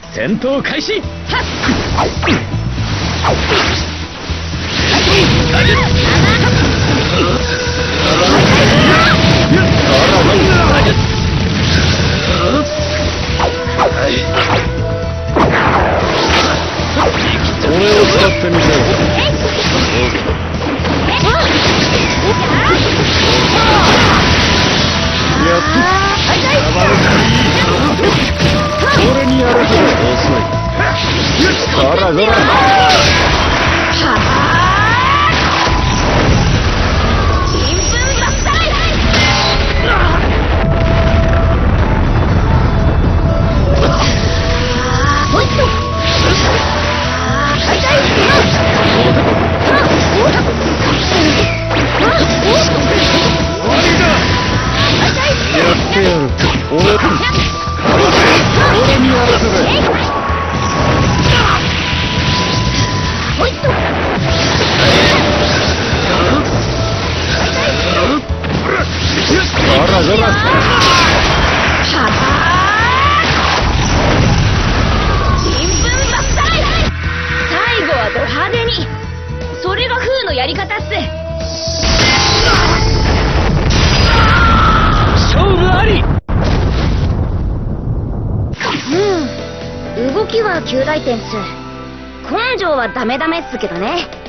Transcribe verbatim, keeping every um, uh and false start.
戦闘開始。俺を使ってみせよ。やっと俺にやらせろ。遅い。ガラガラ。 それがフーのやり方っす。 勝負あり。 うん、動きは及第点っす。根性はダメダメっすけどね。